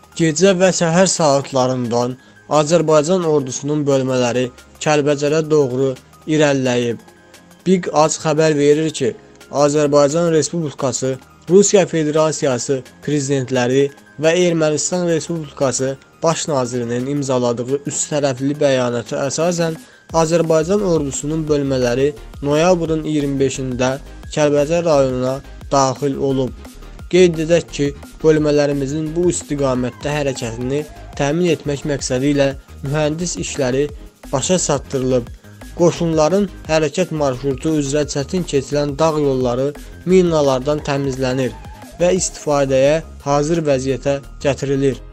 Gecə və səhər saatlarından Azərbaycan ordusunun bölmələri Kəlbəcərə doğru irəliləyib. Big Az xəbər verir ki, Azərbaycan Respublikası, Rusiya Federasiyası prezidentləri və Ermənistan Respublikası Baş nazirinin imzaladığı üsttərəfli bəyanata əsasən Azərbaycan ordusunun bölmələri noyabrın 25-də Kəlbəcər rayonuna daxil olub. Qeyd edək ki, bölmələrimizin bu istiqamətdə hərəkətini təmin etmək məqsədi ilə mühəndis işləri başa çatdırılıb. Qoşunların hərəkət marşrutu üzrə çətin keçilən dağ yolları minalardan təmizlənir və istifadəyə hazır vəziyyətə gətirilir.